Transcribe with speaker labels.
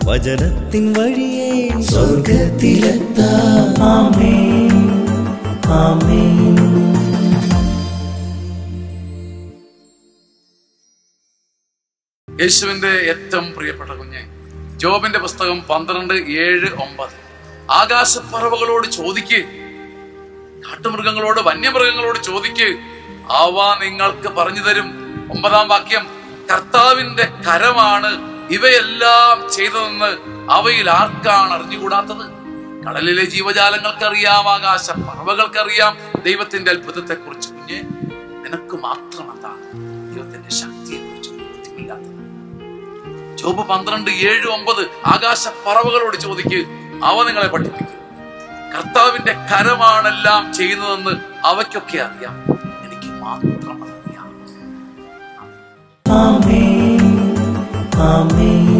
Speaker 1: വചനത്തിൻ വഴിയേ സ്വർഗ്ഗത്തിലെത്താം. ആമേൻ, ആമേൻ.
Speaker 2: യേശുവിന്റെ ഏറ്റവും പ്രിയപ്പെട്ട കുഞ്ഞെ, ജോബിന്റെ പുസ്തകം 12:7-9. ആകാശപ്പറവകളോട് ചോദിക്ക്, കാട്ടുമൃഗങ്ങളോട് വന്യമൃഗങ്ങളോട് ചോദിക്ക്, അവ നിങ്ങൾക്ക് പറഞ്ഞു തരും. 9-ാം വാക്യം, കർത്താവിന്റെ കരമാണ് ഇവയെല്ലാം ചെയ്തതെന്ന് അവയിൽ ആർക്കാണ് അറിഞ്ഞുകൂടാത്തത്? കടലിലെ ജീവജാലങ്ങൾക്കറിയാം, ആകാശ പറവകൾക്കറിയാം ദൈവത്തിന്റെ അത്ഭുതത്തെ കുറിച്ച്. കുഞ്ഞെ, നിനക്ക് മാത്രം എന്താണ് ദൈവത്തിന്റെ ശക്തിയെ കുറിച്ച് ബോധ്യമില്ലാത്തത്? ജോബ് 12:7-9. ആകാശ പറവകളോട് ചോദിക്ക്, അവ നിങ്ങളെ പഠിപ്പിക്കും. കർത്താവിന്റെ കരമാണെല്ലാം ചെയ്യുന്നതെന്ന് അവയ്ക്കൊക്കെ അറിയാം, എനിക്ക് മാത്രം അറിയാം. ആമേൻ, ആമേൻ.